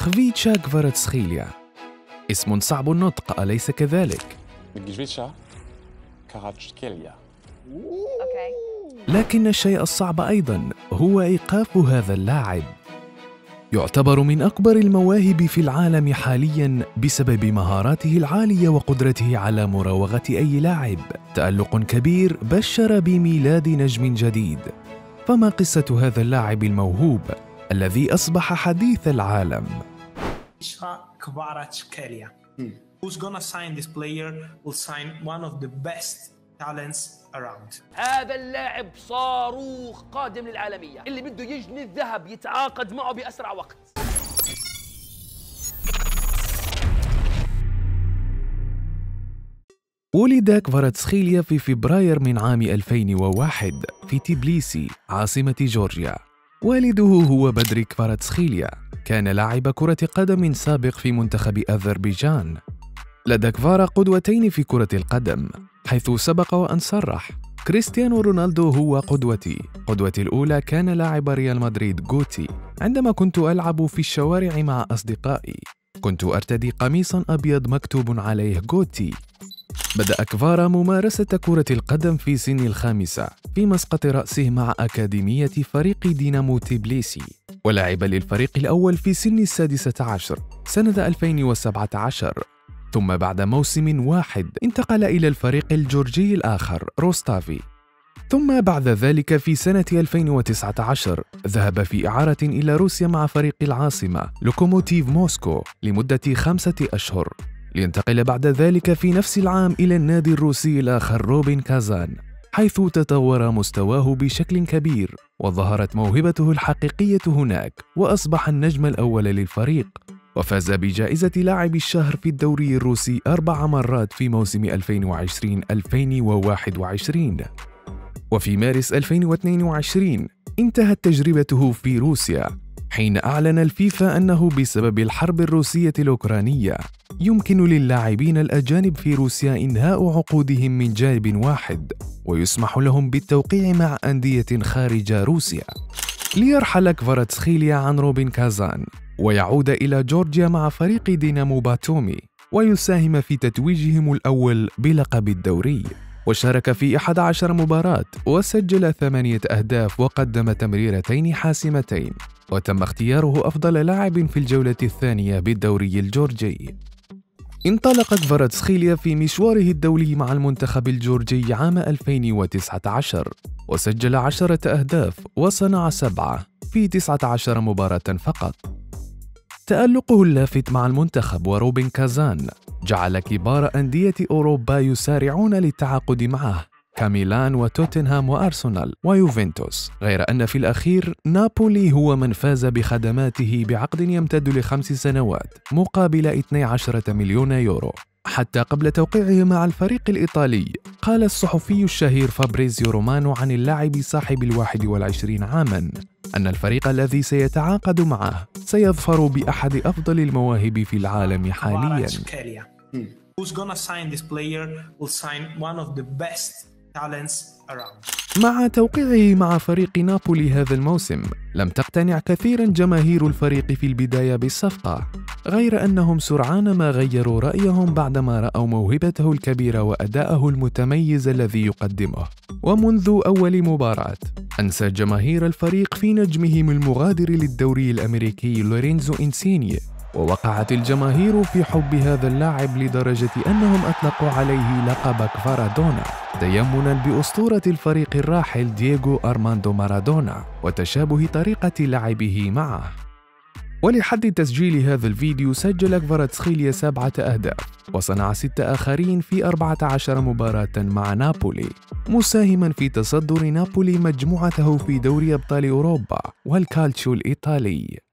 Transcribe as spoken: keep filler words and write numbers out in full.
خفيتشا كفاراتسخيليا، اسم صعب النطق أليس كذلك؟ لكن الشيء الصعب أيضاً هو إيقاف هذا اللاعب. يعتبر من أكبر المواهب في العالم حالياً بسبب مهاراته العالية وقدرته على مراوغة أي لاعب. تألق كبير بشر بميلاد نجم جديد. فما قصة هذا اللاعب الموهوب الذي أصبح حديث العالم؟ كفاراتسخيليا. Who's gonna sign this player will sign one of the best talents around. هذا اللاعب صاروخ قادم للعالمية، اللي بده يجني الذهب يتعاقد معه بأسرع وقت. ولد كفاراتسخيليا في فبراير من عام ألفين وواحد في تبليسي عاصمة جورجيا. والده هو بدري كفاراتسخيليا، كان لاعب كرة قدم سابق في منتخب أذربيجان. لدى كفارا قدوتين في كرة القدم، حيث سبق وأن صرح: كريستيانو رونالدو هو قدوتي. قدوتي الأولى كان لاعب ريال مدريد غوتي. عندما كنت ألعب في الشوارع مع أصدقائي كنت أرتدي قميصاً أبيض مكتوب عليه غوتي. بدأ كفارا ممارسة كرة القدم في سن الخامسة في مسقط رأسه مع أكاديمية فريق دينامو تبليسي، ولعب للفريق الأول في سن السادسة عشر سنة ألفين وسبعة عشر. ثم بعد موسم واحد انتقل إلى الفريق الجورجي الآخر روستافي. ثم بعد ذلك في سنة ألفين وتسعة عشر ذهب في إعارة إلى روسيا مع فريق العاصمة لوكوموتيف موسكو لمدة خمسة أشهر، لينتقل بعد ذلك في نفس العام إلى النادي الروسي الآخر روبين كازان، حيث تطور مستواه بشكل كبير وظهرت موهبته الحقيقية هناك، وأصبح النجم الأول للفريق، وفاز بجائزة لاعب الشهر في الدوري الروسي أربع مرات في موسم ألفين وعشرين ألفين وواحد وعشرين. وفي مارس ألفين واثنين وعشرين انتهت تجربته في روسيا، حين أعلن الفيفا أنه بسبب الحرب الروسية الأوكرانية يمكن للاعبين الأجانب في روسيا إنهاء عقودهم من جانب واحد، ويسمح لهم بالتوقيع مع أندية خارج روسيا. ليرحل كفاراتسخيليا عن روبين كازان ويعود إلى جورجيا مع فريق دينامو باتومي، ويساهم في تتويجهم الأول بلقب الدوري. وشارك في أحد عشر مباراة وسجل ثمانية أهداف وقدم تمريرتين حاسمتين، وتم اختياره أفضل لاعب في الجولة الثانية بالدوري الجورجي. انطلق كفاراتسخيليا في مشواره الدولي مع المنتخب الجورجي عام ألفين وتسعة عشر، وسجل عشرة أهداف وصنع سبعة في تسعة عشر مباراة فقط. تألقه اللافت مع المنتخب وروبين كازان جعل كبار أندية أوروبا يسارعون للتعاقد معه كميلان وتوتنهام وأرسنال ويوفنتوس، غير أن في الأخير نابولي هو من فاز بخدماته بعقد يمتد لخمس سنوات مقابل اثني عشر مليون يورو. حتى قبل توقيعه مع الفريق الإيطالي قال الصحفي الشهير فابريزيو رومانو عن اللاعب صاحب الواحد والعشرين عاماً أن الفريق الذي سيتعاقد معه سيظفر بأحد أفضل المواهب في العالم حالياً. Who's gonna sign this player will sign one of the best talents around. مع توقيعه مع فريق نابولي هذا الموسم لم تقتنع كثيراً جماهير الفريق في البداية بالصفقة، غير أنهم سرعان ما غيروا رأيهم بعدما رأوا موهبته الكبيرة وأداءه المتميز الذي يقدمه. ومنذ أول مباراة أنسى جماهير الفريق في نجمهم المغادر للدوري الأمريكي لورينزو إنسيني، ووقعت الجماهير في حب هذا اللاعب لدرجة أنهم أطلقوا عليه لقب كفارادونا تيمناً بأسطورة الفريق الراحل دييغو أرماندو مارادونا وتشابه طريقة لعبه معه. ولحد تسجيل هذا الفيديو سجل كفاراتسخيليا سبعة أهداف وصنع ست آخرين في أربعة عشر مباراة مع نابولي، مساهماً في تصدر نابولي مجموعته في دوري أبطال أوروبا والكالتشيو الإيطالي.